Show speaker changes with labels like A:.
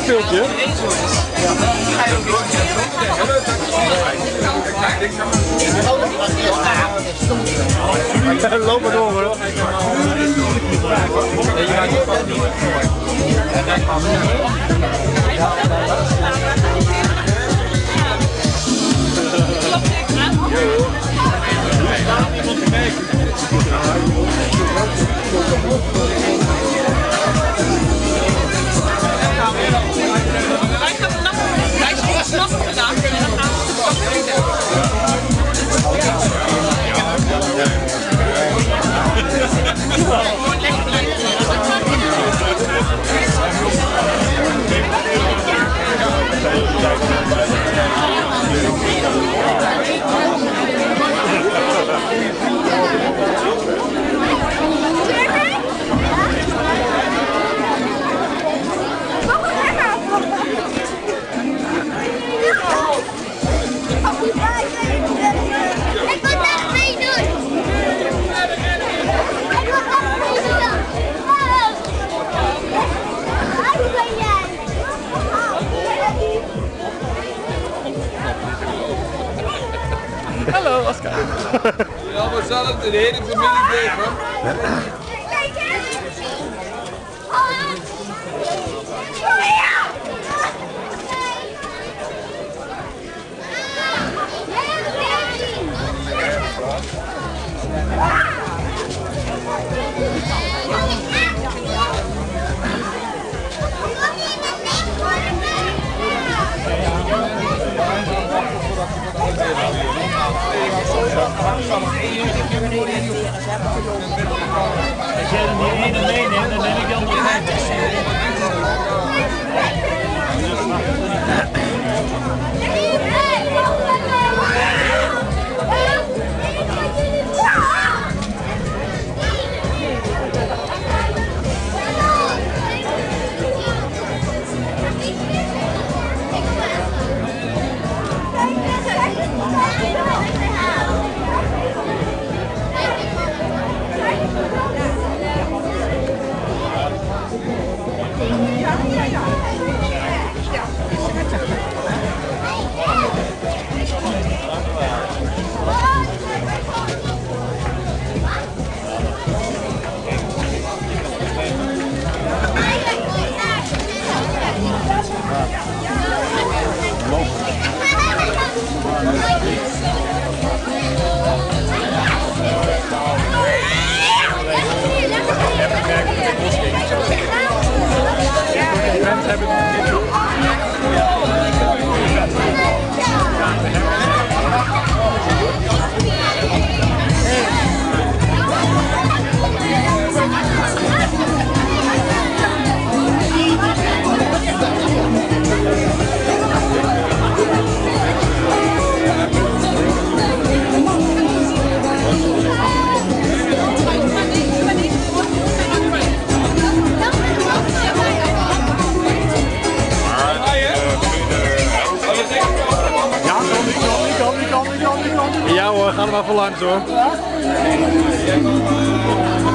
A: speeltje. Loop maar door hoor.
B: Wij gaan snappen vandaag en dan gaan
A: Hallo, Oscar.
C: Ja, we zullen de hele familie geven.
D: Als jij er die ene meeneemt, dan neem ik de andere mee.
A: Ja hoor, ga er maar voor langs hoor.